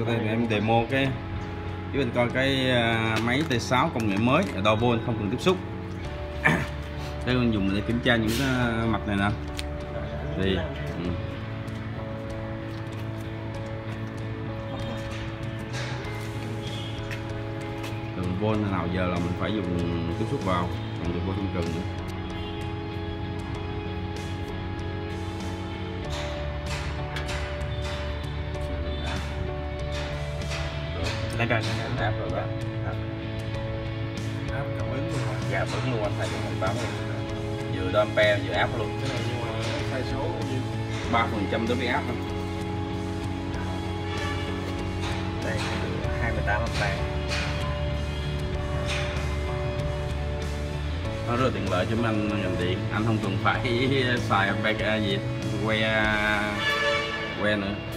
đây em demo cái giúp anh coi cái máy T6 công nghệ mới đo volt không cần tiếp xúc. Đây mình dùng để kiểm tra những cái mặt này nè. Thì từng volt nào giờ là mình phải dùng tiếp xúc vào, còn dùng volt không cần nữa. Lấy ra áp rồi đó. Áp cảm ứng luôn hả? Dạ vẫn luôn anh thầy cho mình báo luôn. Vừa đo ampere vừa áp luôn. Cái này nhưng mà sai số nhiêu? 3% đối với áp thôi. Đây 28 ampere. Nó rất là tiện lợi cho mấy anh ngành điện, anh không cần phải xài ampere gì que nữa.